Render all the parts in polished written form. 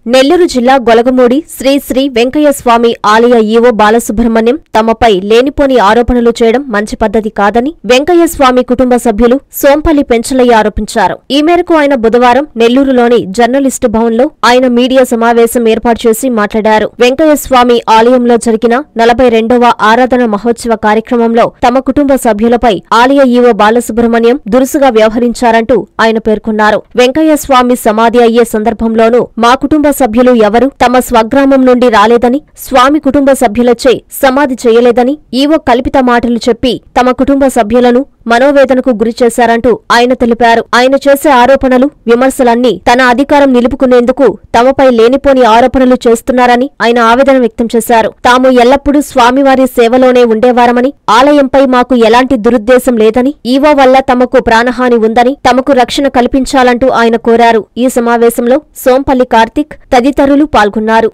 నెల్లూరు జిల్లా గొలగమూడి శ్రీ శ్రీ వెంకయ్య స్వామి ఆలయ ఈవో బాలసుబ్రహ్మణ్యం తమపై లేనిపోని ఆరోపణలు చేయడం మంచి పద్ధతి కాదని వెంకయ్య స్వామి కుటుంబ సభ్యులు సోంపల్లి పెంచలయ్య ఆరోపించారు. ఈ మేరకు ఆయన బుధవారం నెల్లూరులోని జర్నలిస్టు భవన్లో ఆయన మీడియా సమావేశం ఏర్పాటు చేసి మాట్లాడారు. వెంకయ్య స్వామి ఆలయంలో జరిగిన 42వ ఆరాధన మహోత్సవ కార్యక్రమంలో తమ కుటుంబ సభ్యులపై ఆలయ ఈవో బాలసుబ్రహ్మణ్యం దురుసుగా వ్యవహరించారంటూ ఆయన పేర్కొన్నారు. వెంకయ్య స్వామి సమాధి అయ్యే సందర్భంలోనూ మా కుటుంబ సభ్యులు ఎవరూ తమ స్వగ్రామం నుండి రాలేదని, స్వామి కుటుంబ సభ్యులచే సమాధి చేయలేదని ఈవో కల్పిత మాటలు చెప్పి తమ కుటుంబ సభ్యులను మనోవేదనకు గురిచేశారంటూ ఆయన తెలిపారు. ఆయన చేసే ఆరోపణలు, విమర్శలన్నీ తన అధికారం నిలుపుకునేందుకు తమపై లేనిపోని ఆరోపణలు చేస్తున్నారని ఆయన ఆవేదన వ్యక్తం చేశారు. తాము ఎల్లప్పుడూ స్వామివారి సేవలోనే ఉండేవారమని, ఆలయంపై మాకు ఎలాంటి దురుద్దేశం లేదని, ఈవో వల్ల తమకు ప్రాణహాని ఉందని, తమకు రక్షణ కల్పించాలంటూ ఆయన కోరారు. ఈ సమావేశంలో సోంపల్లి కార్తిక్ తదితరులు పాల్గొన్నారు.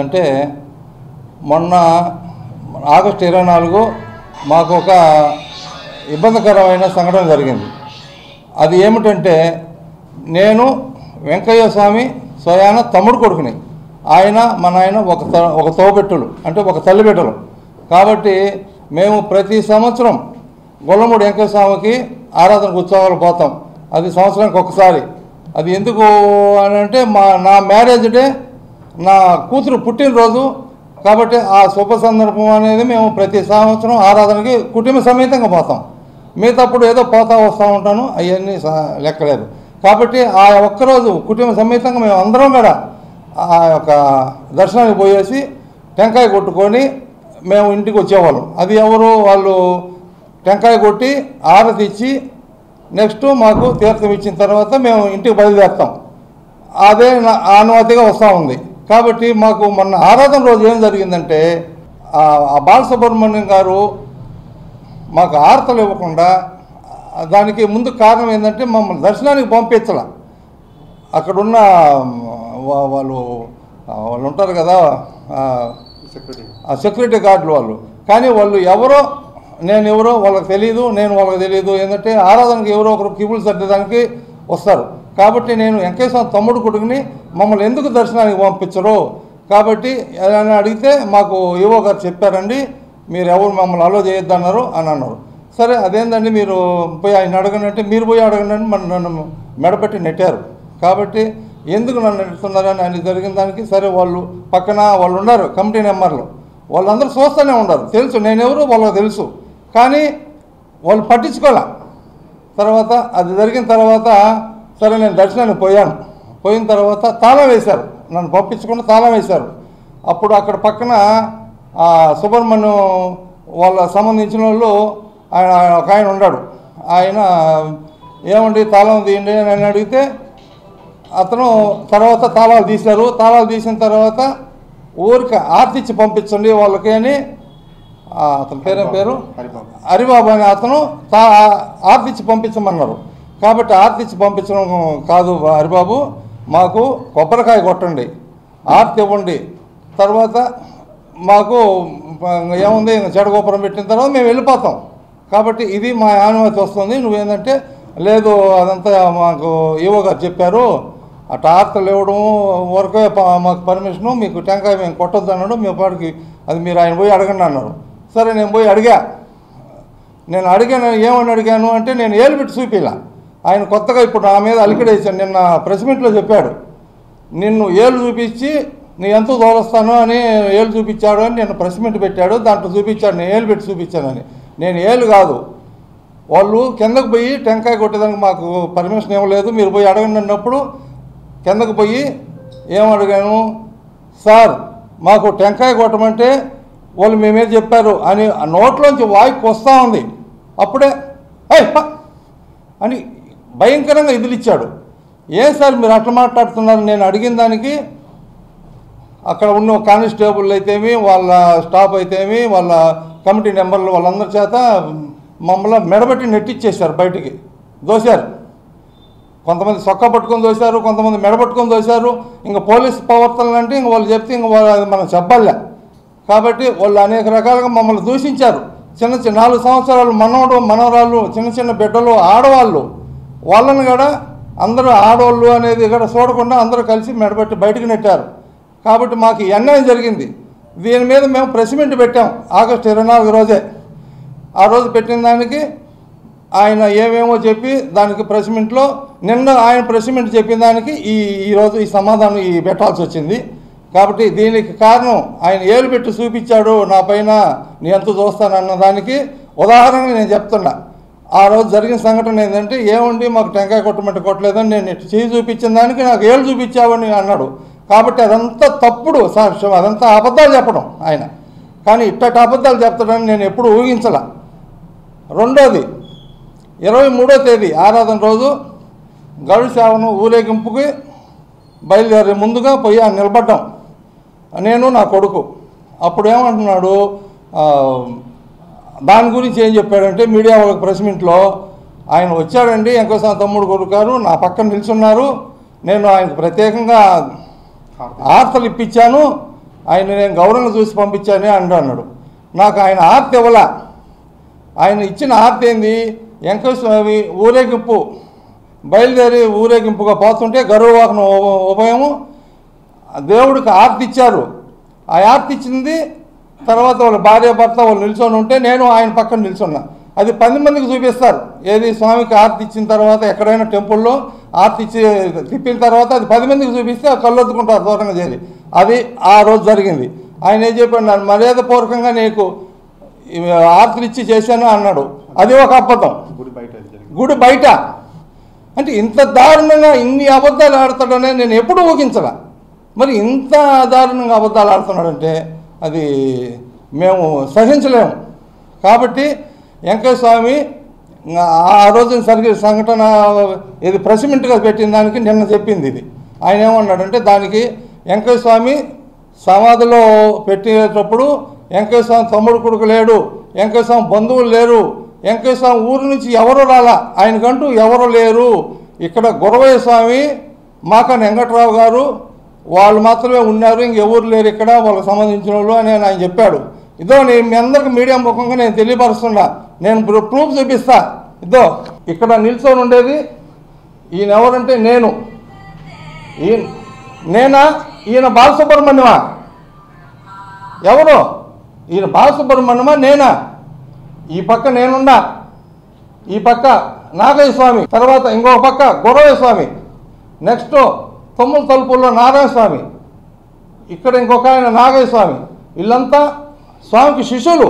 మొన్న ఆగస్టు 24 మాకు ఒక ఇబ్బందికరమైన సంఘటన జరిగింది. అది ఏమిటంటే, నేను వెంకయ్య స్వామి స్వయాన తమ్ముడు కొడుకుని, ఆయన మా నాయన ఒక తోబెట్టులు, అంటే ఒక తల్లిబిడ్డలు. కాబట్టి మేము ప్రతి సంవత్సరం గొల్లమూడి వెంకయ్య స్వామికి ఆరాధనకు ఉత్సవాలు పోతాం. అది సంవత్సరానికి ఒకసారి. అది ఎందుకు అని అంటే, నా మ్యారేజ్ డే, నా కూతురు పుట్టినరోజు. కాబట్టి ఆ శుభ సందర్భం అనేది మేము ప్రతి సంవత్సరం ఆరాధనకి కుటుంబ సమేతంగా పోతాం. మిగతాప్పుడు ఏదో పోతా వస్తూ ఉంటాను, అవన్నీ లెక్కలేదు. కాబట్టి ఆ ఒక్కరోజు కుటుంబ సమేతంగా మేము అందరం కూడా ఆ యొక్క దర్శనానికి పోయేసి టెంకాయ కొట్టుకొని మేము ఇంటికి వచ్చేవాళ్ళం. అది వాళ్ళు టెంకాయ కొట్టి ఆరతి ఇచ్చి నెక్స్ట్ మాకు తీర్థం ఇచ్చిన తర్వాత మేము ఇంటికి బయలుదేరుతాం. అదే ఆనవాతిగా వస్తూ ఉంది. కాబట్టి మాకు మొన్న ఆరాధన రోజు ఏం జరిగిందంటే, ఆ బాలసుబ్రహ్మణ్యం గారు మాకు ఆరతలు ఇవ్వకుండా, దానికి ముందు కారణం ఏంటంటే మమ్మల్ని దర్శనానికి పంపించాల. అక్కడున్న వాళ్ళు ఉంటారు కదా, ఆ సెక్యూరిటీ గార్డులు వాళ్ళు. కానీ వాళ్ళు ఎవరో, నేను ఎవరో వాళ్ళకి తెలియదు, నేను వాళ్ళకి తెలియదు. ఏంటంటే ఆరాధనకి ఎవరో ఒకరు కిబులు సర్దడానికి వస్తారు. కాబట్టి నేను వెంకటేశ్వర తమ్ముడు కొడుకుని మమ్మల్ని ఎందుకు దర్శనానికి పంపించరు? కాబట్టి ఏదైనా అడిగితే మాకు ఈవో గారు చెప్పారండి, మీరు ఎవరు మమ్మల్ని అలో చేయొద్దన్నారు అని అన్నారు. సరే అదేందండి, మీరు పోయి ఆయన అడగండి అంటే, మీరు పోయి అడగండి అని నన్ను మెడపెట్టి నెట్టారు. కాబట్టి ఎందుకు నన్ను నెట్టుతున్నారని ఆయన జరిగిన దానికి, సరే వాళ్ళు పక్కన వాళ్ళు ఉన్నారు కమిటీ మెంబర్లు, వాళ్ళందరూ చూస్తూనే ఉన్నారు, తెలుసు నేనెవరు వాళ్ళకి తెలుసు. కానీ వాళ్ళు పట్టించుకోలే. తర్వాత అది జరిగిన తర్వాత సరే నేను దర్శనానికి పోయిన తర్వాత తాళం వేశారు, నన్ను పంపించకుండా తాళం వేశారు. అప్పుడు అక్కడ పక్కన సుబ్రహ్మణ్యం వాళ్ళ సంబంధించిన వాళ్ళు ఒక ఆయన ఉన్నాడు. ఆయన ఏమండి తాళం తీయండి అని అడిగితే అతను తర్వాత తాళాలు తీశారు. తాళాలు తీసిన తర్వాత ఊరికి ఆర్తిచ్చి పంపించండి వాళ్ళకి అని, అతని పేరు హరిబాబు అని అతను ఆర్తిచ్చి పంపించమన్నారు. కాబట్టి ఆర్తిచ్చి పంపించడం కాదు హరిబాబు, మాకు కొబ్బరికాయ కొట్టండి, ఆర్తి ఇవ్వండి, తర్వాత మాకు ఏముంది చెడగోపురం పెట్టిన తర్వాత మేము వెళ్ళిపోతాం. కాబట్టి ఇది మా అనుమతి వస్తుంది. నువ్వేంటంటే లేదు అదంతా మాకు ఈవో గారు చెప్పారు, అటు ఆర్తలు ఇవ్వడము వరకే మాకు పర్మిషను, మీకు టెంకాయ మేము కొట్టొద్దు అన్నాడు. మీ పాటికి అది మీరు ఆయన పోయి అడగండి అన్నారు. సరే నేను పోయి అడిగాను. ఏమని అడిగాను అంటే, నేను ఏలు పెట్టి చూపిలా. ఆయన కొత్తగా ఇప్పుడు నా మీద అలికిడేసాను. నిన్న ప్రెస్ మీట్లో చెప్పాడు, నిన్ను ఏలు చూపించి నీ ఎంత దూరస్తాను అని ఏలు చూపించాడు అని నేను ప్రెస్ మీట్ పెట్టాడు. దాంట్లో చూపించాడు నేను ఏలు పెట్టి చూపించానని. నేను ఏలు కాదు, వాళ్ళు కిందకు పోయి టెంకాయ కొట్టేదానికి మాకు పర్మిషన్ ఇవ్వలేదు, మీరు పోయి అడగండి అన్నప్పుడు కిందకు పోయి ఏమడిగాను, సార్ మాకు టెంకాయ కొట్టమంటే వాళ్ళు మేమే చెప్పారు అని ఆ నోట్లోంచి వాయికి వస్తూ ఉంది. అప్పుడే అని భయంకరంగా ఎదిలిచ్చాడు. ఏ సార్ మీరు అట్లా మాట్లాడుతున్నారు? నేను అడిగిన దానికి అక్కడ ఉన్న కానిస్టేబుల్ అయితేమి, వాళ్ళ స్టాఫ్ అయితేమి, వాళ్ళ కమిటీ మెంబర్లు వాళ్ళందరి చేత మమ్మల్ని మెడబెట్టి నెట్టిచ్చేశారు, బయటికి దోశారు. కొంతమంది సొక్క పట్టుకొని దోశారు, కొంతమంది మెడబట్టుకొని దోశారు. ఇంకా పోలీస్ ప్రవర్తనలు అంటే ఇంక వాళ్ళు చెప్తే ఇంక వాళ్ళు మనం చెప్పాలే. కాబట్టి వాళ్ళు అనేక రకాలుగా మమ్మల్ని దూషించారు. చిన్న 4 సంవత్సరాలు మనవరాళ్ళు, చిన్న బిడ్డలు, ఆడవాళ్ళు, వాళ్ళని కూడా అందరూ ఆడవాళ్ళు అనేది ఇక్కడ చూడకుండా అందరూ కలిసి మెడబెట్టి బయటకు నెట్టారు. కాబట్టి మాకు ఈ అన్యాయం జరిగింది. దీని మీద మేము ప్రెస్ మీట్ పెట్టాం ఆగస్టు 24 రోజే. ఆ రోజు పెట్టిన దానికి ఆయన ఏమేమో చెప్పి దానికి ప్రెస్ మీట్లో నిన్న ఆయన ప్రెస్ మీట్ చెప్పిన దానికి ఈరోజు ఈ సమాధానం పెట్టాల్సి వచ్చింది. కాబట్టి దీనికి కారణం ఆయన ఏలు పెట్టి చూపించాడు నా పైన, నీ ఎంత చూస్తానన్న దానికి ఉదాహరణగా నేను చెప్తున్నా. ఆ రోజు జరిగిన సంఘటన ఏంటంటే, ఏముండి మాకు టెంకాయ కొట్టమంటే కొట్టలేదని నేను ఇటు చేయి చూపించిన దానికి నాకు ఏళ్ళు చూపించావని అన్నాడు. కాబట్టి అదంతా తప్పుడు సాక్ష్యం, అదంతా అబద్ధాలు చెప్పడం ఆయన. కానీ ఇట్టటి అబద్ధాలు చెప్తాడని నేను ఎప్పుడు ఊహించలా. రెండోది 23వ తేదీ ఆరాధన రోజు గరుడ సేవను ఊరేగింపుకి బయలుదేరే ముందుగా పోయి ఆయన నిలబడ్డాం, నేను నా కొడుకు. అప్పుడు ఏమంటున్నాడు, దాని గురించి ఏం చెప్పాడంటే మీడియా వాళ్ళకి ప్రెస్ మీట్లో, ఆయన వచ్చాడండి వెంకటేశ్వర తమ్ముడు కొడుకు గారు నా పక్కన నిల్చున్నారు, నేను ఆయనకు ప్రత్యేకంగా ఆర్తలు ఇప్పించాను, ఆయన నేను గౌరవంగా చూసి పంపించాను అన్నాడు. నాకు ఆయన ఆర్తి ఇవ్వలా. ఆయన ఇచ్చిన ఆర్తి ఏంది, వెంకటేశ్వర ఊరేగింపు బయలుదేరి ఊరేగింపుగా పోతుంటే గరుడవాహన ఉభయము దేవుడికి ఆర్తి ఇచ్చారు. ఆ ఆర్తి ఇచ్చింది తర్వాత వాళ్ళ భార్య భర్త వాళ్ళు నిల్చొని ఉంటే నేను ఆయన పక్కన నిల్చున్నా. అది 10 మందికి చూపిస్తారు. ఏది స్వామికి ఆర్తి ఇచ్చిన తర్వాత ఎక్కడైనా టెంపుల్లో ఆర్తి ఇచ్చి తిప్పిన తర్వాత అది 10 మందికి చూపిస్తే కళ్ళొద్దుకుంటారు దూరంగా చేరి. అది ఆ రోజు జరిగింది. ఆయన ఏం చెప్పాడు, నన్ను మర్యాదపూర్వకంగా నీకు ఆర్తిలు ఇచ్చి చేశాను అన్నాడు. అది ఒక అబద్ధం. గుడి బయట అంటే ఇంత దారుణంగా ఇన్ని అబద్ధాలు ఆడతాడనే నేను ఎప్పుడు ఊహించలా. మరి ఇంత దారుణంగా అబద్ధాలు ఆడుతున్నాడంటే అది మేము సహించలేము. కాబట్టి వెంకటేశ్వర స్వామి ఆ రోజున జరిగిన సంఘటన ఇది ప్రెస్ మీట్గా పెట్టిన దానికి నిన్న చెప్పింది ఇది. ఆయన ఏమన్నాడంటే, దానికి వెంకటేశ్వర స్వామి సమాధిలో పెట్టేటప్పుడు వెంకటేశ్వర స్వామి తమ్ముడు కొడుకు లేడు, వెంకటేశ్వర స్వామి బంధువులు లేరు, వెంకటేశ్వర స్వామి ఊరు నుంచి ఎవరు రాలా, ఆయనకంటూ ఎవరు లేరు, ఇక్కడ గురవయ్య స్వామి మాకన్ వెంకట్రావు గారు వాళ్ళు మాత్రమే ఉన్నారు, ఇంకెవరు లేరు ఇక్కడ వాళ్ళకి సంబంధించిన వాళ్ళు అని ఆయన చెప్పాడు. ఇదో నేను మీ అందరికి మీడియా ముఖంగా నేను తెలియపరుస్తున్నా, నేను ప్రూఫ్ చూపిస్తా. ఇదో ఇక్కడ నిల్చొని ఉండేది ఈయన ఎవరంటే నేనా ఈయన బాలసుబ్రహ్మణ్యమా? ఎవరు ఈయన బాలసుబ్రహ్మణ్యమా నేనా? ఈ పక్క నేనున్నా, ఈ పక్క నాగయ్య స్వామి, తర్వాత ఇంకొక పక్క గురవయ్య స్వామి, నెక్స్ట్ తొమ్ముల తలుపుల్లో నారాయణ స్వామి, ఇక్కడ ఇంకొక ఆయన నాగయ్య స్వామి. వీళ్ళంతా స్వామికి శిష్యుల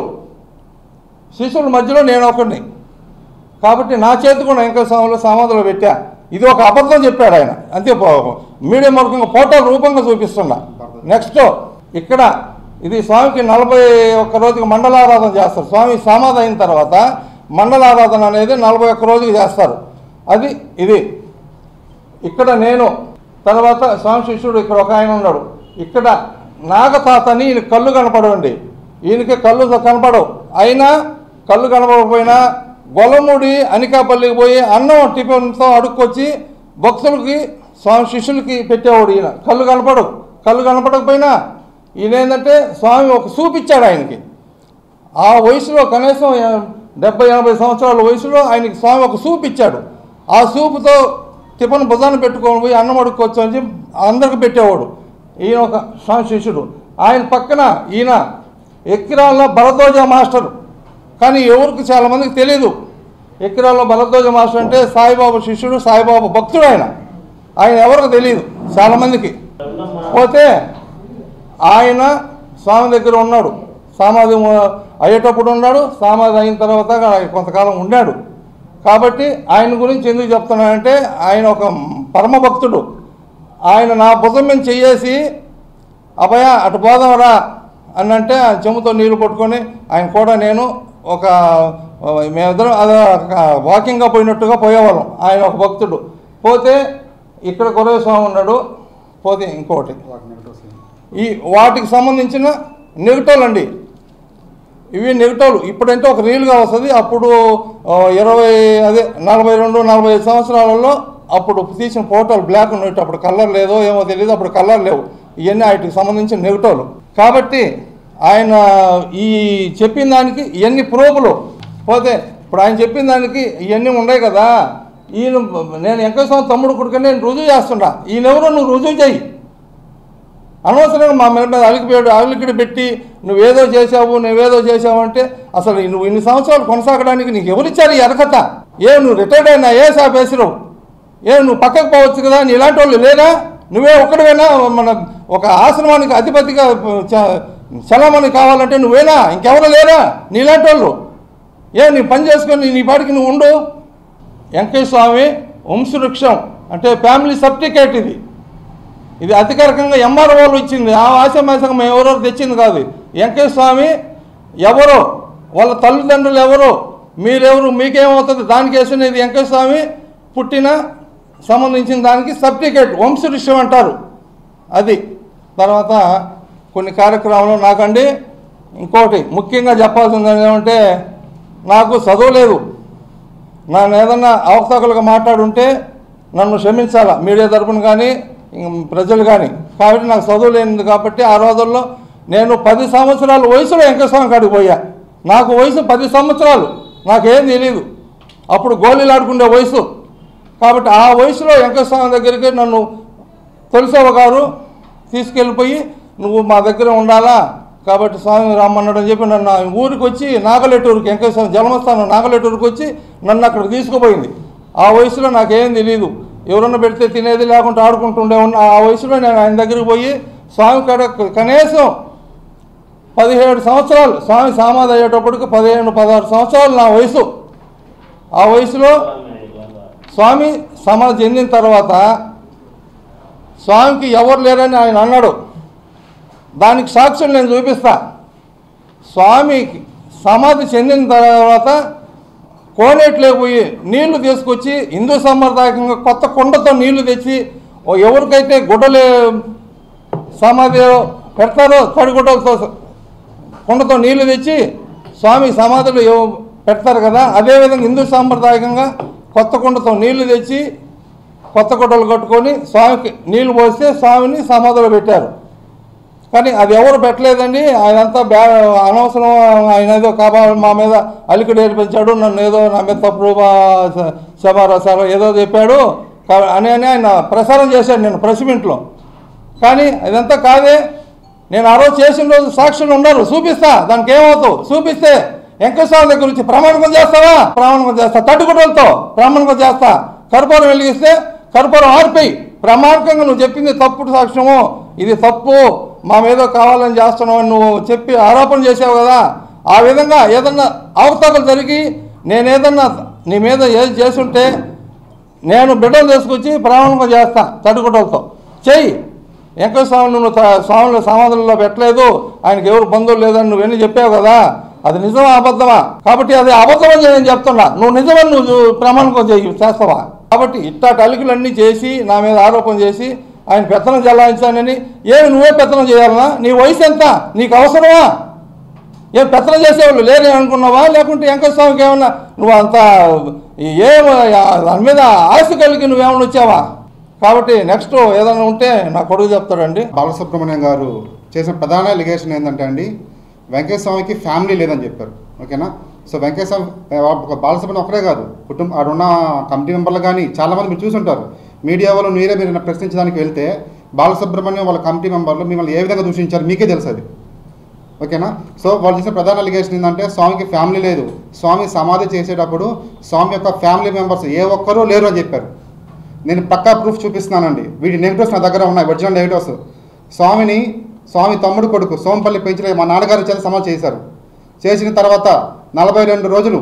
మధ్యలో నేను ఒకడిని. కాబట్టి నా చేతి కూడా వెంకటేశ్వర స్వామిలో సమాధిలో పెట్టా. ఇది ఒక అబద్ధం చెప్పాడు ఆయన, అంతే. మీడియా మార్గంగా ఫోటోల రూపంగా చూపిస్తున్నా. నెక్స్ట్ ఇక్కడ ఇది స్వామికి 41 రోజుకి మండలారాధన చేస్తారు. స్వామి సమాధి అయిన తర్వాత మండలారాధన అనేది 41 రోజుకి చేస్తారు. అది ఇది ఇక్కడ నేను, తర్వాత స్వామి శిష్యుడు ఇక్కడ ఒక ఆయన ఉన్నాడు. ఇక్కడ నాగతాతని ఈయన కళ్ళు కనపడవండి, ఈయనకి కళ్ళు కనపడవు. అయినా కళ్ళు కనపడకపోయినా గొల్లమూడి అనికాపల్లికి పోయి అన్నం టిఫిన్తో అడుక్కొచ్చి భక్తులకి స్వామి శిష్యులకి పెట్టేవాడు. ఈయన కళ్ళు కనపడకపోయినా ఈయన ఏంటంటే స్వామి ఒక చూపించాడు ఆయనకి. ఆ వయసులో కనీసం 70-80 సంవత్సరాల వయసులో ఆయనకి స్వామి ఒక చూపించాడు. ఆ చూపుతో టిఫిన్ భుజాన్ని పెట్టుకొని పోయి అన్నం అడుక్కొచ్చు అని చెప్పి అందరికి పెట్టేవాడు. ఈయన ఒక స్వామి శిష్యుడు. ఆయన పక్కన ఈయన ఎక్కిరాల్లో భరద్వాజ మాస్టర్. కానీ ఎవరికి చాలామందికి తెలియదు ఎక్కిరాల్లో భరద్వాజ మాస్టర్ అంటే సాయిబాబా శిష్యుడు, సాయిబాబా భక్తుడు. ఆయన ఎవరికి తెలియదు చాలామందికి. పోతే ఆయన స్వామి దగ్గర ఉన్నాడు, సమాధి అయ్యేటప్పుడు ఉన్నాడు, సమాధి అయిన తర్వాత కొంతకాలం ఉన్నాడు. కాబట్టి ఆయన గురించి ఎందుకు చెప్తున్నానంటే, ఆయన ఒక పరమ భక్తుడు. ఆయన నా భుజం మీద చెయ్యేసి అభయ అటు పోదామరా అని అంటే ఆయన చెముతో నీళ్లు పట్టుకొని ఆయన కూడా నేను ఒక మేమిద్దరం అదే వాకింగ్గా పోయినట్టుగా పోయేవాళ్ళం. ఆయన ఒక భక్తుడు. పోతే ఇక్కడ గురవ స్వామి ఉన్నాడు. పోతే ఇంకోటి ఈ వాటికి సంబంధించిన నెగిటివ్లు అండి, ఇవి నెగిటివ్లు. ఇప్పుడంటే ఒక రీల్గా వస్తుంది. అప్పుడు 42-45 సంవత్సరాలలో అప్పుడు తీసిన ఫోటోలు బ్లాక్ ఉన్నాయి. అప్పుడు కలర్ లేదో ఏమో తెలియదు, అప్పుడు కలర్ లేవు. ఇవన్నీ వాటికి సంబంధించిన నెగిటివ్లు. కాబట్టి ఆయన ఈ చెప్పిన దానికి ఇవన్నీ ప్రూఫ్లు. పోతే ఇప్పుడు ఆయన చెప్పిన దానికి ఇవన్నీ ఉన్నాయి కదా. ఈయన నేను వెంకటేశ్వర తమ్ముడు కొడుకు నేను రుజువు చేస్తున్నా. ఈయనెవరో నువ్వు రుజువు చెయ్యి. అనవసరంగా మా మీద అలికిడి పెట్టి నువ్వేదో చేసావు అంటే అసలు నువ్వు ఇన్ని సంవత్సరాలు కొనసాగడానికి నీకు ఎవరిచ్చారు ఈ అర్హత? నువ్వు రిటైర్డ్ అయినా ఆఫీసరు నువ్వు పక్కకు పోవచ్చు కదా, నీ ఇలాంటి వాళ్ళు లేరా? నువ్వే ఒక్కడివేనా మన ఒక ఆశ్రమానికి అధిపతిగా చలామణి కావాలంటే నువ్వేనా? ఇంకెవరు లేరా నీలాంటి వాళ్ళు? నీ పని చేసుకొని నీ పాటికి నువ్వు ఉండు. వెంకయ్య స్వామి వంశవృక్షం అంటే ఫ్యామిలీ సర్టిఫికేట్ ఇది అధికారికంగా ఎంఆర్ఓలు ఇచ్చింది. ఆ ఆశమాసంగా మేము ఎవరో తెచ్చింది కాదు. వెంకయ్య స్వామి ఎవరో, వాళ్ళ తల్లిదండ్రులు ఎవరో, మీరెవరు, మీకేమవుతుంది దానికి వేసినది వెంకయ్య స్వామి పుట్టిన సంబంధించిన దానికి సర్టిఫికేట్ వంశవృక్షం అంటారు అది. తర్వాత కొన్ని కార్యక్రమాలు నాకండి ఇంకోటి ముఖ్యంగా చెప్పాల్సింది ఏమంటే, నాకు చదువు లేదు. నన్ను ఏదన్నా అవకతవకలుగా మాట్లాడుంటే నన్ను క్షమించాలా మీడియా తరపున కానీ ప్రజలు కానీ. కాబట్టి నాకు చదువు లేనిది కాబట్టి ఆ రోజుల్లో నేను 10 సంవత్సరాల వయసులో వెంకటస్వామి కాడికి పోయా. నాకు వయసు 10 సంవత్సరాలు, నాకేం తెలియదు. అప్పుడు గోళీలు ఆడుకునే వయసు. కాబట్టి ఆ వయసులో వెంకటస్వామి దగ్గరికి నన్ను తులసవ్వ గారు తీసుకెళ్ళిపోయి నువ్వు మా దగ్గర ఉండాలా కాబట్టి స్వామి రమ్మన్నాడు అని చెప్పి నన్ను ఊరికి వచ్చి నాగలెట్టూరుకి, వెంకటస్వామి జన్మస్థానం నాగలెట్టూరుకి వచ్చి నన్ను అక్కడ తీసుకుపోయింది. ఆ వయసులో నాకేం తెలియదు. ఎవరన్నా పెడితే తినేది లేకుండా ఆడుకుంటుండే ఉన్న ఆ వయసులో నేను ఆయన దగ్గరికి పోయి స్వామి కాడ కనీసం 17 సంవత్సరాలు, స్వామి సమాధి అయ్యేటప్పటికి 15-16 సంవత్సరాలు నా వయసు. ఆ వయసులో స్వామి సమాధి చెందిన తర్వాత స్వామికి ఎవరు లేరని ఆయన అన్నాడు. దానికి సాక్ష్యం నేను చూపిస్తా. స్వామికి సమాధి చెందిన తర్వాత కోనేట్లోకి పోయి నీళ్లు తీసుకొచ్చి హిందూ సంప్రదాయకంగా కొత్త కుండతో నీళ్లు తెచ్చి ఎవరికైతే గుడ్డలే సమాధి పెడతారో తడిగుడ్డలతో కుండతో నీళ్లు తెచ్చి స్వామి సమాధులు పెడతారు కదా, అదేవిధంగా హిందూ సాంప్రదాయకంగా కొత్త కుండతో నీళ్లు తెచ్చి కొత్త గుడ్డలు కట్టుకొని స్వామికి నీళ్లు పోస్తే స్వామిని సమాధిలో పెట్టారు. కానీ అది ఎవరు పెట్టలేదండి. ఆయనంతా అనవసరం. ఆయన ఏదో మా మీద అలికిడి ఏర్పించాడు, నన్ను ఏదో నా మీద తప్పుడు శబారసారో ఏదో చెప్పాడు అని ఆయన ప్రసారం చేశాడు నేను ప్రెస్ మీట్లో. కానీ అదంతా కాదే. నేను ఆ రోజు చేసిన రోజు సాక్షులు ఉన్నారు, చూపిస్తా. దానికి ఏమవుతావు చూపిస్తే వెంకటస్వామి దగ్గర నుంచి ప్రమాణకం చేస్తావా? ప్రమాణకం చేస్తా. తట్టుగుడ్డలతో ప్రమాణకం చేస్తా. కర్పూరం వెలిగిస్తే కర్పూరం ఆరిపోయి ప్రమాణకంగా నువ్వు చెప్పింది తప్పుడు సాక్ష్యము, ఇది తప్పు, మా మీద కావాలని చేస్తున్నావు అని నువ్వు చెప్పి ఆరోపణ చేసావు కదా. ఆ విధంగా ఏదన్నా అవకతవకలు జరిగి నేనేదన్నా నీ మీద ఏది చేస్తుంటే నేను బిడ్డలు తీసుకొచ్చి ప్రమాణకం చేస్తా తట్టుగుడ్డలతో. చెయ్యి. వెంకటస్వామి నువ్వు స్వాముల సమాధులలో పెట్టలేదు, ఆయనకి ఎవరు బంధువులు లేదని నువ్వెన్ని చెప్పావు కదా, అది నిజమా అబద్ధమా? కాబట్టి అది అబద్ధమని నేను చెప్తున్నా. నువ్వు నిజమని నువ్వు ప్రమాణకం చేస్తావా? కాబట్టి ఇట్టాటి అలికలన్నీ చేసి నా మీద ఆరోపణ చేసి ఆయన పెత్తనం చెల్లాయించానని. నువ్వే పెత్తనం చేయాలన్నా? నీ వయసు ఎంత? నీకు అవసరమా? పెత్తనం చేసేవాళ్ళు లేరే అనుకున్నావా? లేకుంటే వెంకటస్వామికి ఏమన్నా నువ్వు అంత దాని మీద ఆశ కలిగి నువ్వేమన్నా వచ్చావా? కాబట్టి నెక్స్ట్ ఏదైనా ఉంటే నా కొడుకు చెప్తాడండి. బాలసుబ్రహ్మణ్యం గారు చేసిన ప్రధాన ఎలిగేషన్ ఏంటంటే అండి, వెంకటస్వామికి ఫ్యామిలీ లేదని చెప్పారు. ఓకేనా? సో వెంకటస్వామి బాలసుబ్రహ్మణ్యం ఒకరే కాదు, ఆడున్న కమిటీ మెంబర్లు కానీ చాలామంది మీరు చూసుంటారు. మీడియా వాళ్ళు మీరు ప్రశ్నించడానికి వెళ్తే బాలసుబ్రహ్మణ్యం వాళ్ళ కమిటీ మెంబర్లు మిమ్మల్ని ఏ విధంగా దూషించారు మీకే తెలుసు అది. ఓకేనా? సో వాళ్ళు చేసిన ప్రధాన ఎలిగేషన్ ఏంటంటే స్వామికి ఫ్యామిలీ లేదు, స్వామి సమాధి చేసేటప్పుడు స్వామి యొక్క ఫ్యామిలీ మెంబర్స్ ఏ ఒక్కరూ లేరు అని చెప్పారు. నేను పక్కా ప్రూఫ్ చూపిస్తున్నానండి. వీటి నెగిటివ్స్ నా దగ్గర ఉన్నాయి, ఒరిజినల్ నెగిటివ్స్. స్వామి తమ్ముడు కొడుకు సోంపల్లి పెంచలే మా నాన్నగారు చేత సమాధి చేశారు. చేసిన తర్వాత 42 రోజులు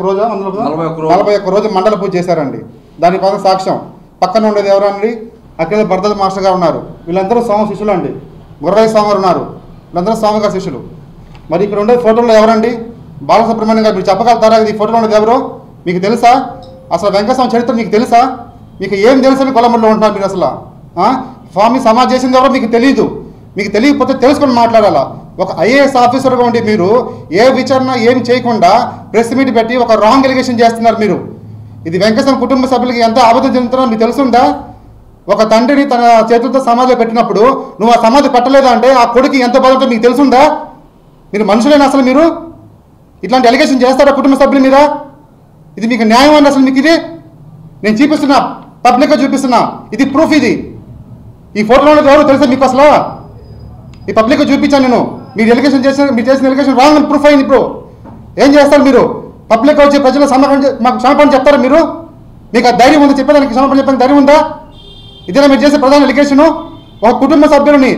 41 రోజు మండల పూజ చేశారండి. దానికోసం సాక్ష్యం. పక్కన ఉండేది ఎవరండి? అఖిల భరద్వాజ మాస్టర్ గారు ఉన్నారు. వీళ్ళందరూ స్వామి శిష్యులు అండి. గుర్రయ్య స్వామి గారు ఉన్నారు. వీళ్ళందరూ స్వామి గారు శిష్యులు. మరి ఇక్కడ ఉండే ఫోటోలో ఎవరండి? బాలసుబ్రహ్మణ్యం గారు. మీరు చెప్పగలుగుతారా ఇది ఫోటోలో ఉండేది ఎవరో? మీకు తెలుసా? అసలు వెంకటస్వామి చరిత్ర మీకు తెలుసా? మీకు ఏం తెలుసని కొలంబర్లో ఉంటున్నారు మీరు? అసలు స్వామి సమాధి చేసింది ఎవరో మీకు తెలియదు. మీకు తెలియకపోతే తెలుసుకొని మాట్లాడాలా. ఒక ఐఏఎస్ ఆఫీసర్గా ఉండి మీరు ఏ విచారణ ఏం చేయకుండా ప్రెస్ మీట్ పెట్టి ఒక రాంగ్ ఎలిగేషన్ చేస్తున్నారు మీరు. ఇది వెంకటస్వామి కుటుంబ సభ్యులకి ఎంత ఆబద్ధం చెందుతున్నారో మీకు తెలుసుందా? ఒక తండ్రిని తన చేతులతో సమాధిలో పెట్టినప్పుడు నువ్వు ఆ సమాధి పెట్టలేదా అంటే ఆ కొడుకు ఎంత బాధ మీకు తెలుసుందా? మీరు మనుషులేనా అసలు? మీరు ఇట్లాంటి ఎలిగేషన్ చేస్తారా కుటుంబ సభ్యుల మీద? ఇది మీకు న్యాయం అండి అసలు? మీకు ఇది నేను చూపిస్తున్నా, పబ్లిక్గా చూపిస్తున్నా. ఇది ప్రూఫ్. ఇది ఈ ఫోటోలో ఎవరు తెలుసా మీకు? అసలు ఈ పబ్లిక్ చూపించాను నేను. మీరు చేసిన ఎలిగేషన్ రాంగ్ ప్రూఫ్ అయింది. ఇప్పుడు ఏం చేస్తారు మీరు? పబ్లిక్ వచ్చి ప్రజలు మాకు క్షమాపణ చెప్తారా మీరు? మీకు ఆ ధైర్యం ఉందా చెప్పేదానికి? క్షమాపణ చెప్పడానికి ధైర్యం ఉందా? ఇదేనా మీరు చేసే ప్రధాన ఎలిగేషను? ఒక కుటుంబ సభ్యులను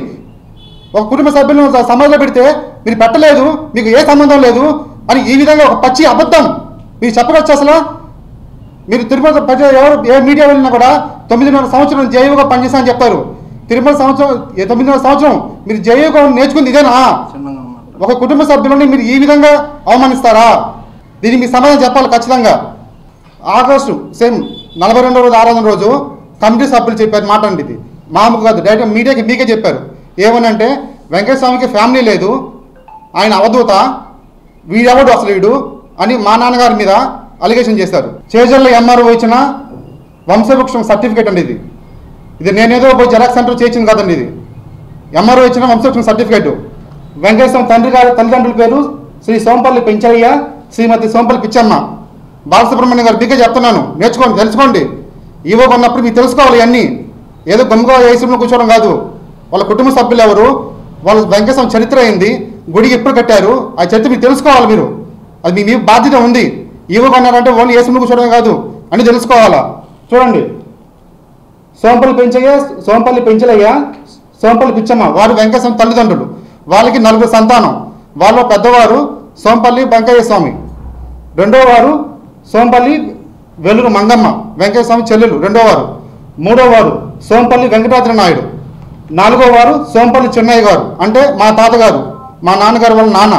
సమాజంలో పెడితే మీరు పెట్టలేదు, మీకు ఏ సంబంధం లేదు అని ఈ విధంగా ఒక పచ్చి అబద్ధం మీరు చెప్పవచ్చు. అసలు మీరు తిరుపతి ప్రజలు ఎవరు ఏ మీడియా వెళ్ళినా కూడా 9.5 సంవత్సరం జైలుగా పనిచేస్తామని చెప్తారు. తిరుపతి 9.5 సంవత్సరం మీరు జైలుగా నేర్చుకుంది ఇదేనా? ఒక కుటుంబ సభ్యులని మీరు ఈ విధంగా అవమానిస్తారా? దీనికి మీ సమాధానం చెప్పాలి ఖచ్చితంగా. ఆగస్టు సేమ్ 42వ రోజు ఆరాధన రోజు కమిటీ సభ్యులు చెప్పారు మాట అండి. ఇది మామూలు కాదు, డైరెక్ట్ మీడియాకి మీకే చెప్పారు. ఏమనంటే వెంకటస్వామికి ఫ్యామిలీ లేదు, ఆయన అవధూత, వీడెవడు అసలు వీడు అని మా నాన్నగారి మీద అలిగేషన్ చేశారు. చేజర్ల ఎంఆర్ఓ ఇచ్చిన వంశవృక్షం సర్టిఫికేట్ అండి ఇది. ఇది నేనేదో పోయి జెరాక్స్ సెంటర్ చేయించింది కదండి. ఇది ఎంఆర్ఓ ఇచ్చిన వంశవృక్షం సర్టిఫికేట్. వెంకటేశ్వరం తల్లిదండ్రుల పేరు శ్రీ సోంపల్లి పెంచయ్య, శ్రీమతి సోంపల్లి పిచ్చమ్మ. బాలసుబ్రహ్మణ్యం గారు మీకే చెప్తున్నాను, నేర్చుకోండి, తెలుసుకోండి. ఈవో కొన్నప్పుడు మీకు తెలుసుకోవాలి ఇవన్నీ. ఏదో గమ్ముగా ఏసీలో కూర్చోవడం కాదు. వాళ్ళ కుటుంబ సభ్యులు ఎవరు, వాళ్ళ వెంకటేశ్వరం చరిత్ర అయింది, గుడికి ఎప్పుడు కట్టారు, ఆ చరిత్ర మీరు తెలుసుకోవాలి. మీరు అది మీ బాధ్యత ఉంది. ఈవో కొన్నారంటే ఓన్లీ ఏసీలో కూర్చోవడం కాదు, అని తెలుసుకోవాలా. చూడండి, సోంపల్లి పెంచలయ్య, సోంపల్లి పిచ్చమ్మ వారు వెంకటేశ్వరం తల్లిదండ్రులు. వాళ్ళకి 4 సంతానం. వాళ్ళ పెద్దవారు సోంపల్లి వెంకయ్య స్వామి, రెండో వారు సోంపల్లి వెలుగు మంగమ్మ, వెంకయ్య స్వామి చెల్లెలు రెండో వారు. మూడో వారు సోంపల్లి వెంకటాద్రి నాయుడు. 4వ వారు సోంపల్లి చెన్నయ్య గారు, అంటే మా తాతగారు, మా నాన్నగారు వాళ్ళ నాన్న.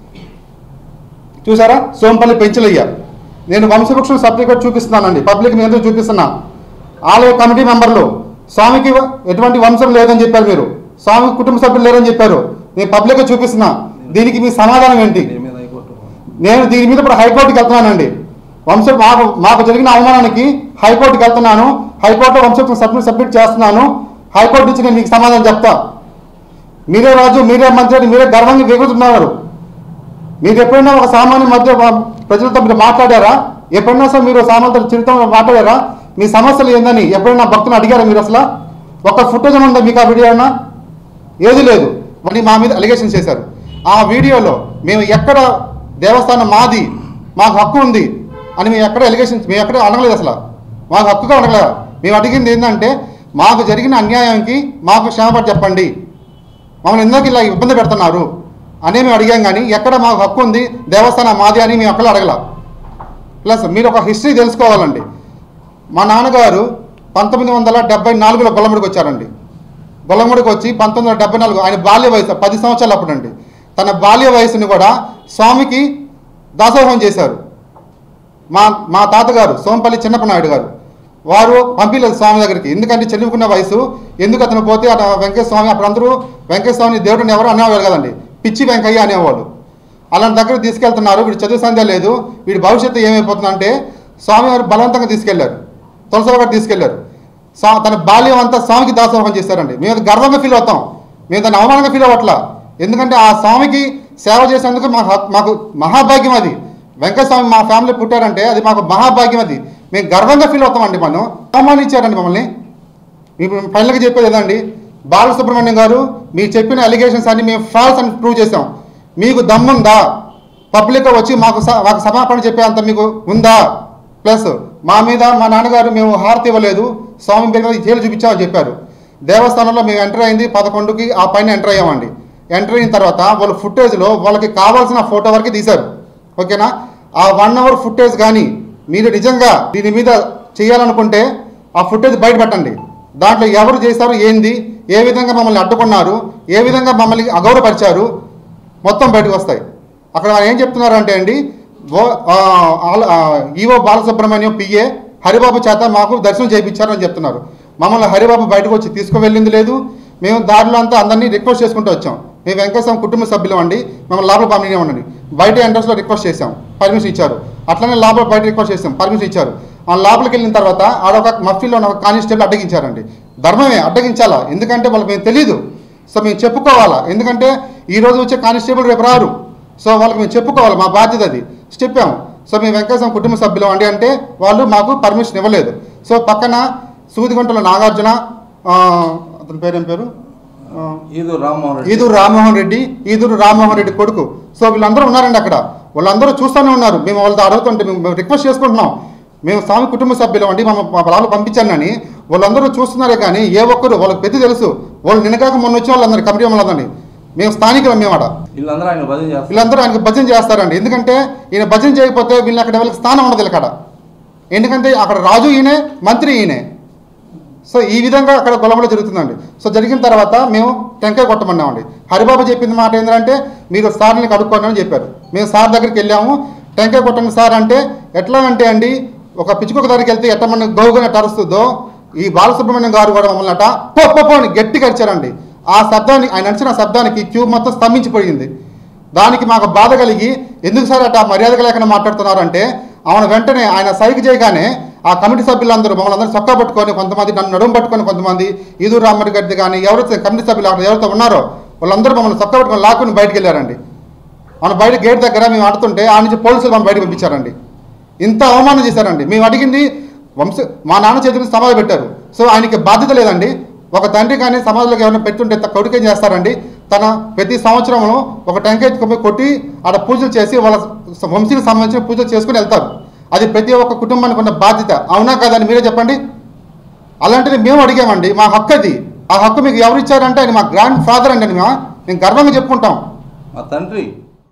చూసారా, సోంపల్లి పెంచలయ్య. నేను వంశవృక్షం సర్టిఫికేట్ చూపిస్తున్నానండి, పబ్లిక్ మీద చూపిస్తున్నా. ఆలయ కమిటీ మెంబర్లు స్వామికి ఎటువంటి వంశం లేదని చెప్పారు, మీరు స్వామి కుటుంబ సభ్యులు లేరని చెప్పారు. నేను పబ్లిక్గా చూపిస్తున్నా. దీనికి మీ సమాధానం ఏంటి? నేను దీని మీద ఇప్పుడు హైకోర్టుకి వెళ్తున్నానండి. మాకు జరిగిన అవమానానికి హైకోర్టుకి వెళ్తున్నాను. హైకోర్టులో వంశవృక్షం సబ్మిట్ చేస్తున్నాను. హైకోర్టు నుంచి నేను మీకు సమాధానం చెప్తా. మీరే రాజు, మీరే మంత్రి, మీరే గర్వంగా దిగుతున్నారు. మీరు ఎప్పుడైనా ఒక సామాన్య మధ్య ప్రజలతో మీరు మాట్లాడారా? ఎప్పుడైనా అసలు మీరు సామాన్యులతో చరిత్రలో మాట్లాడారా? మీ సమస్యలు ఏందని ఎప్పుడైనా భక్తులు అడిగారా మీరు? అసలు ఒక ఫుటేజ్ ఉందా మీకు? ఆ వీడియో అయినా ఏది లేదు. మళ్ళీ మా మీద అలిగేషన్ చేశారు. ఆ వీడియోలో మేము ఎక్కడ దేవస్థానం మాది, మాకు హక్కు ఉంది అని మేము ఎక్కడ అడగలేదు. అసలు మాకు హక్కుగా అడగలేదు. మేము అడిగింది ఏంటంటే, మాకు జరిగిన అన్యాయానికి మాకు క్షమాపణ చెప్పండి, మమ్మల్ని ఎందుకు ఇలా ఇబ్బంది పెడుతున్నారు అనే మేము అడిగాం. కానీ ఎక్కడ మాకు హక్కు ఉంది, దేవస్థానం మాది అని మేము ఎక్కడ అడగల. ప్లస్ మీరు ఒక హిస్టరీ తెలుసుకోవాలండి. మా నాన్నగారు 1974లో గొల్లముడికి వచ్చారండి. గొల్లముడికి వచ్చి 1974 ఆయన బాల్య వయసు 10 సంవత్సరాలు అప్పుడండి. తన బాల్య వయసుని కూడా స్వామికి దాసోహం చేశారు. మా తాతగారు సోంపల్లి చిన్నప్పనాయుడు గారు వారు పంపిలేదు స్వామి దగ్గరికి. ఎందుకంటే చెల్లుకున్న వయసు, ఎందుకు అతను పోతే అతను వెంకటేశ్వర స్వామి, అప్పుడు అందరూ వెంకటేశ్వర స్వామిని దేవుడిని ఎవరు అనేవాళ్ళు కదండి, పిచ్చి వెంకయ్య అనేవాళ్ళు. అలాంటి దగ్గరకు తీసుకెళ్తున్నారు. వీడు చదువు సంధ్య లేదు, వీడి భవిష్యత్తు ఏమైపోతుందంటే స్వామి వారు బలవంతంగా తీసుకెళ్లారు, తులసవ గారు తీసుకెళ్లారు. తన బాల్యం అంతా స్వామికి దాసోహం చేశారండి. మేము గర్వంగా ఫీల్ అవుతాం, మేము దాన్ని అవమానంగా ఫీల్ అవ్వట్లా. ఎందుకంటే ఆ స్వామికి సేవ చేసేందుకు మాకు మహాభాగ్యం. అది వెంకటస్వామి మా ఫ్యామిలీ పుట్టారంటే అది మాకు మహాభాగ్యం. అది మేము గర్వంగా ఫీల్ అవుతామండి. మనం అవమానించారండి మమ్మల్ని. ఇప్పుడు ఫైనల్గా చెప్పేది ఏదండి, బాలసుబ్రహ్మణ్యం గారు మీరు చెప్పిన అలిగేషన్స్ అన్ని మేము ఫాల్స్ అని ప్రూవ్ చేసాం. మీకు దమ్ముందా? పబ్లిక్గా వచ్చి మాకు సమాపణ చెప్పే అంత మీకు ఉందా? ప్లస్ మా మీద మా నాన్నగారు మేము హారతి ఇవ్వలేదు, స్వామి పేరు మీద జైలు చూపించామని చెప్పారు. దేవస్థానంలో మేము ఎంటర్ అయింది 11కి, ఆ పైన ఎంటర్ అయ్యామండి. ఎంటర్ అయిన తర్వాత వాళ్ళు ఫుటేజ్లో వాళ్ళకి కావాల్సిన ఫోటో వరకు తీశారు. ఓకేనా? ఆ 1 అవర్ ఫుటేజ్ కానీ మీరు నిజంగా దీని మీద చేయాలనుకుంటే ఆ ఫుటేజ్ బయట పెట్టండి. దాంట్లో ఎవరు చేశారు, ఏంది, ఏ విధంగా మమ్మల్ని అడ్డుకున్నారు, ఏ విధంగా మమ్మల్ని అగౌరవపరిచారు, మొత్తం బయటకు వస్తాయి. అక్కడ ఏం చెప్తున్నారు అంటే అండి, ఈవో బాలసుబ్రహ్మణ్యం పిఏ హరిబాబు చేత మాకు దర్శనం చేయించారు అని చెప్తున్నారు. మమ్మల్ని హరిబాబు బయటకు వచ్చి తీసుకువెళ్ళింది లేదు. మేము దారిలో అంతా అందరినీ రిక్వెస్ట్ చేసుకుంటూ వచ్చాం. మేము వెంకటేశ్వరం కుటుంబ సభ్యులు అండి, మమ్మల్ని లోపల పంపిణీ ఉండండి. బయట ఎంట్రన్స్లో రిక్వెస్ట్ చేశాం, పర్మిషన్ ఇచ్చారు. అట్లనే లోపల బయట రిక్వెస్ట్ చేసాం, పర్మిషన్ ఇచ్చారు. ఆ లోపలికి వెళ్ళిన తర్వాత ఆడొక మఫ్టీలో ఒక కానిస్టేబుల్ అడ్డగించారండి. ధర్మమే, అడ్డగించాలా, ఎందుకంటే వాళ్ళకి మేము తెలీదు. సో మేము చెప్పుకోవాలా, ఎందుకంటే ఈరోజు వచ్చే కానిస్టేబుల్ రేపు రారు. సో వాళ్ళకి మేము చెప్పుకోవాలి, మా బాధ్యత అది. చెప్పాము. సో మేము వెంకటేశ్వరం కుటుంబ సభ్యులు అండి అంటే వాళ్ళు మాకు పర్మిషన్ ఇవ్వలేదు. సో పక్కన సూదిగుంటలో నాగార్జున, అతని పేరు ఏం పేరు, ఈదూరు రామ్మోహన్ రెడ్డి కొడుకు. సో వీళ్ళందరూ ఉన్నారండి అక్కడ. వాళ్ళందరూ చూస్తూనే ఉన్నారు. మేము వాళ్ళతో అడుగుతుంటే మేము రిక్వెస్ట్ చేసుకుంటున్నాం, మేము స్వామి కుటుంబ సభ్యులు అండి, మా బాబు పంపించానని. వాళ్ళందరూ చూస్తున్నారే కానీ ఏ ఒక్కరు వాళ్ళకి పెద్ద తెలుసు. వాళ్ళు నిన్నగాక మొన్న వచ్చే వాళ్ళందరూ కమిటీ వాళ్ళందరినీ మేము స్థానికులం. మేము ఆడ వీళ్ళందరూ ఆయనకు భజన చేస్తారండి. ఎందుకంటే ఈయన భజన చేయకపోతే వీళ్ళని అక్కడ ఎవరికి స్థానం ఉండదు ఇక్కడ. ఎందుకంటే అక్కడ రాజు ఈయనే, మంత్రి ఈయనే. సో ఈ విధంగా అక్కడ గొలవలో జరుగుతుందండి. సో జరిగిన తర్వాత మేము టెంకాయ కొట్టమన్నామండి. హరిబాబు చెప్పింది మాట ఏంటంటే మీరు సార్ని కడుక్కోండి అని చెప్పారు. మేము సార్ దగ్గరికి వెళ్ళాము. టెంకాయ కొట్టండి సార్ అంటే ఎట్లా అంటే అండి, ఒక పిచ్చుకొక దగ్గరికి వెళ్తే ఎట్లా మన గౌగుని అరుస్తుందో ఈ బాలసుబ్రహ్మణ్యం గారు కూడా మమ్మల్ని అట పో అని గట్టిగా అరిచారండి. ఆ శబ్దాన్ని, ఆయన నడిచిన శబ్దానికి క్యూ మొత్తం స్తంభించిపోయింది. దానికి మాకు బాధ కలిగి ఎందుకు సార్ అట్లా మర్యాదగా లేకుండా మాట్లాడుతున్నారంటే ఆమెను వెంటనే ఆయన సైగ చేయగానే ఆ కమిటీ సభ్యులందరూ మమ్మల్ని అందరూ చొక్కా పట్టుకొని, కొంతమంది నన్ను నడుము పట్టుకొని, కొంతమంది ఈదూరు రామ్మరెడ్డి గారిది కానీ ఎవరైతే కమిటీ సభ్యులు అక్కడ ఎవరైతే ఉన్నారో వాళ్ళందరూ మమ్మల్ని చొక్కా పట్టుకొని లాక్కుని బయటకు వెళ్ళారండి. మన బయట గేట్ దగ్గర మేము ఆడుతుంటే ఆ నుంచి పోలీసులు మనం బయటకు పంపించారండి. ఇంత అవమానం చేశారండి. మేము అడిగింది మా నాన్న చేతుల సమాధి పెట్టారు. సో ఆయనకి బాధ్యత లేదండి. ఒక తండ్రి కానీ సమాధిలోకి ఏమైనా పెట్టుంటే కొడుకేం చేస్తారండి, తన ప్రతి సంవత్సరంలో ఒక టెంకాయ కొట్టి ఆడ పూజలు చేసి వాళ్ళ వంశీకి సంబంధించిన పూజలు చేసుకుని వెళ్తారు. అది ప్రతి ఒక్క కుటుంబానికి ఉన్న బాధ్యత. అవునా కాదని మీరే చెప్పండి. అలాంటిది మేము అడిగామండి. మా హక్కు అది. ఆ హక్కు మీకు ఎవరు ఇచ్చారంటే ఆయన మా గ్రాండ్ ఫాదర్ అండి. మేము గర్వంగా చెప్పుకుంటాం. మా తండ్రి.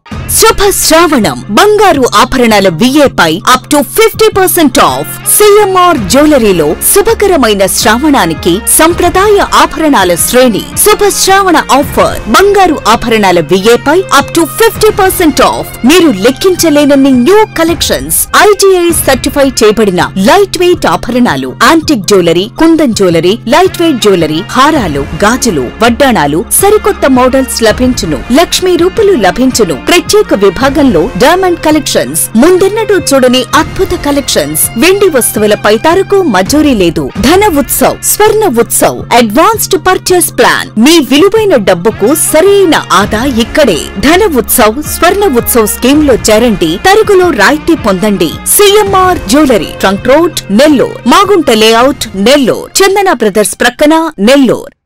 శుభ శ్రావణం బంగారు ఆభరణాల విఏపై అప్ టు 50% ఆఫ్. సిఎంఆర్ జ్యువెలరీలో శుభకరమైన శ్రావణానికి సంప్రదాయ ఆభరణాల శ్రేణి. శుభ శ్రావణ ఆఫర్ బంగారు ఆభరణాల విఏపై అప్ టు 50% ఆఫ్. మీరు లెక్కించలేనన్ని న్యూ కలెక్షన్స్. IGI సర్టిఫై చేయబడిన లైట్ వెయిట్ ఆభరణాలు, antique jewellery, kundan jewellery, light weight jewellery, హారాలు, గాజులు, వడ్డాణాలు, సరికొత్త మోడల్స్ లభించును. లక్ష్మీ రూపులు లభించును. ప్రత్యేక విభాగంలో డైమండ్ కలెక్షన్స్, ముందెన్నడూ చూడని అద్భుత కలెక్షన్స్. వెండి వస్తువులపై తరకు మజూరీ లేదు. Dhana Utsav, Swarna Utsav, advanced purchase plan. మీ విలువైన డబ్బుకు సరైన ఆదా ఇక్కడే. ధన ఉత్సవ్, స్వర్ణ ఉత్సవ్ స్కీమ్ లో చేరండి. తరుగులో రాయితీ పొందండి. CMR jewellery, trunk road, Nellore. Magunta layout, Nellore. Chandana brothers ప్రక్కన, నెల్లూరు.